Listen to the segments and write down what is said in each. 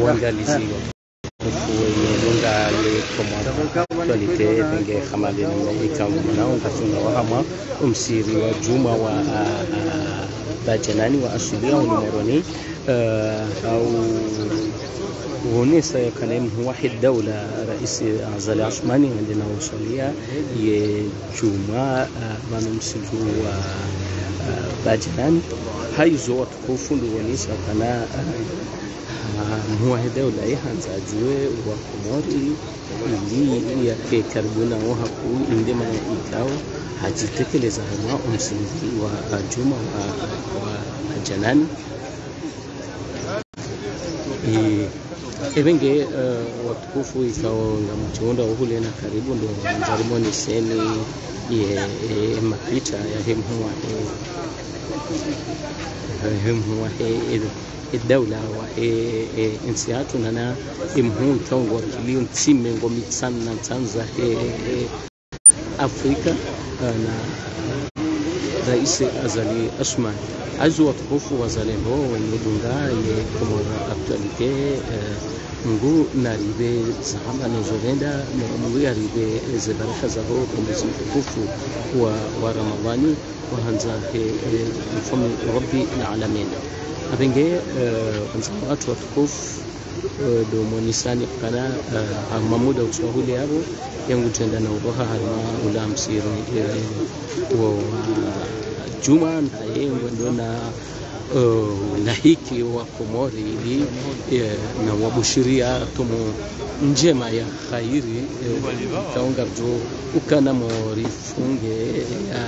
uangalizi lunga le kama qualite benge khamali na ikamuna ungatunga wahama umsiri wa juma wa bajanani wa asulia ونمرني أو ونسا كان واحد دولة رئيس أعزال عثماني عندنا وصلية يجمع من مسجو باجنان هاي زوت كوفون ونسا كان هو دولة يهانزا جوه وكموري ili yake karibuna wahaku indema ikao hajitekeleza hama umsingi wa juma wa janani ebenge watukufu ikao ngamuchonda uhule na karibu ndo nzarimoni seni ye mapita ya hemhuwa الدولة وإنسياتنا أنا إمهون كون وكليون تيم ومتسنة تنزه أفريقيا أنا رئيس أزالي أسمان أزوات خوف وزالي هو ونودونغا يكمر أكتواليتي نقول ناريبي زعما نزولندا نقول ناريبي زبارك زهو كمزم خوف ورمضاني وهنزا مفهوم ربي العالمين abenge watu watukufu do monisani kana mamuda utwahuli yabo yangu tenda na uroha harima ula msiri wa juma na yengu ndona lahiki wa komori ili na wabushiria tomo njema ya khairi kaunga jo ukana morifunge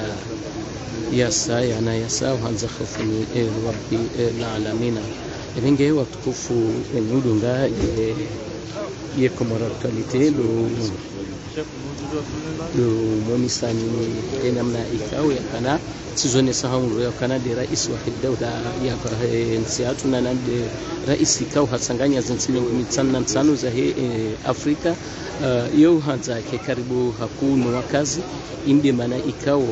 yasa yana yasa hanza khafuni rabbi العالمين ebenge watukufu enudunga ye komora qualité lo monisani enamna ikawe kana sizone sahamu ya kana de rais wa dawla ya nsiatuna na de rais ikao hasanganya zinsimu mitsanna tsano za Afrika yo hanza ke karibu hakunu wakazi inde mana ikao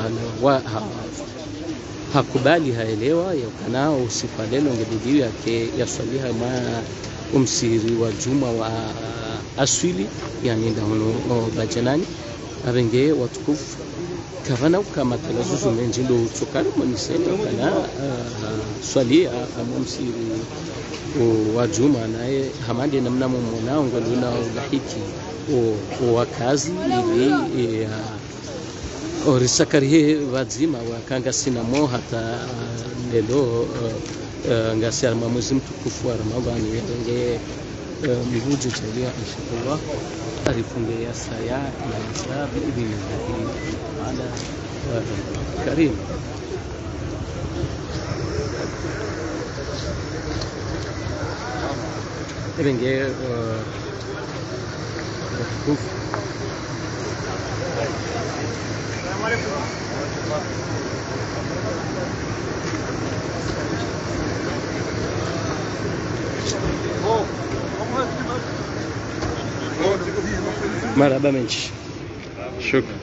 hakubali haelewa yakanao sifa lelo ngedidi yake yaswaliha ma umsiri wa juma wa aswili yani ndahono bajanani abenge watukufu kavana kama talazuzu menjindo tsokana monisema kana swalia amumsiri wa juma naye hamande namna mmonao ngoluna ulahiki o wakazi ili orisakarihe wazima wakanga sinamo hata lelo ngasi ya mwezi mtukufu wa Ramadhani yenge miguji chalia inshallah arifunge ya saya na sababu ibn ala karim yenge مرحبا منش شكرا